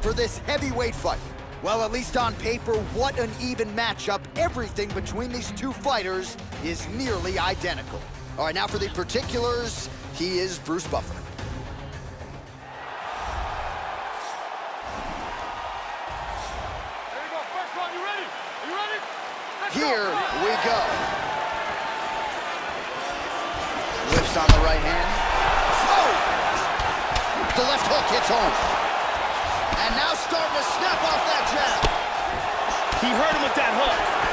for this heavyweight fight? Well, at least on paper, what an even matchup. Everything between these two fighters is nearly identical. All right, now for the particulars, he is Bruce Buffer. There you go, first round, you ready? Are you ready? Here we go. Lifts on the right hand. Oh! The left hook hits home. And now starting to snap off that jab. He hurt him with that hook.